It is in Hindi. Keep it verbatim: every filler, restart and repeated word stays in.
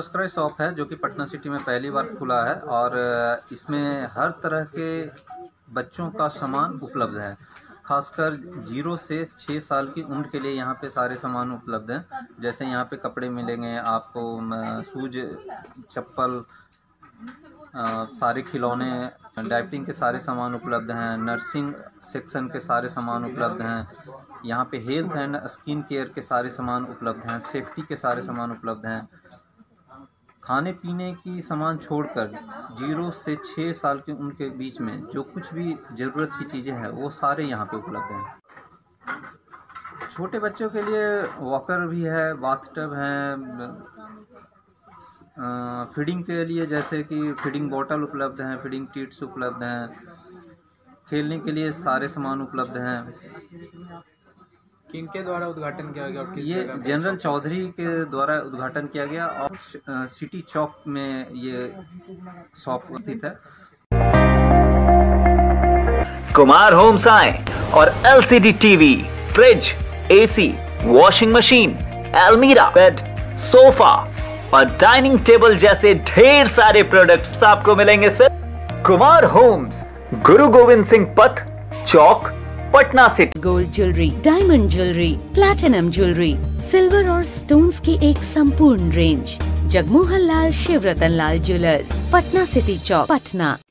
सब्सक्राइब शॉप है जो कि पटना सिटी में पहली बार खुला है और इसमें हर तरह के बच्चों का सामान उपलब्ध है। खासकर जीरो से छः साल की उम्र के लिए यहाँ पे सारे सामान उपलब्ध हैं। जैसे यहाँ पे कपड़े मिलेंगे आपको, शूज, चप्पल, सारे खिलौने, डाइपरिंग के सारे सामान उपलब्ध हैं। नर्सिंग सेक्शन के सारे सामान उपलब्ध हैं। यहाँ पे हेल्थ एंड स्किन केयर के सारे सामान उपलब्ध हैं। सेफ्टी के सारे सामान उपलब्ध हैं। खाने पीने की सामान छोड़कर जीरो से छः साल की उम्र के बीच में जो कुछ भी ज़रूरत की चीज़ें हैं वो सारे यहाँ पे उपलब्ध हैं। छोटे बच्चों के लिए वॉकर भी है, बाथटब है, फीडिंग के लिए जैसे कि फीडिंग बोतल उपलब्ध हैं, फीडिंग टिट्स उपलब्ध हैं। खेलने के लिए सारे सामान उपलब्ध हैं। किनके द्वारा उद्घाटन किया गया? ये जनरल चौधरी के द्वारा उद्घाटन किया गया और सिटी चौक में ये शॉप स्थित है। कुमार होम्स आए और LCD TV, fridge, AC, washing machine, अलमीरा, बेड, सोफा और डाइनिंग टेबल जैसे ढेर सारे प्रोडक्ट्स आपको मिलेंगे सर। कुमार होम्स, गुरु गोविंद सिंह पथ, चौक, Patna city. Gold jewellery, diamond jewellery, platinum jewellery, silver और स्टोन्स की एक संपूर्ण range. Jagmohan Lal Shivratan Lal jewellers, Patna city चौक, पटना।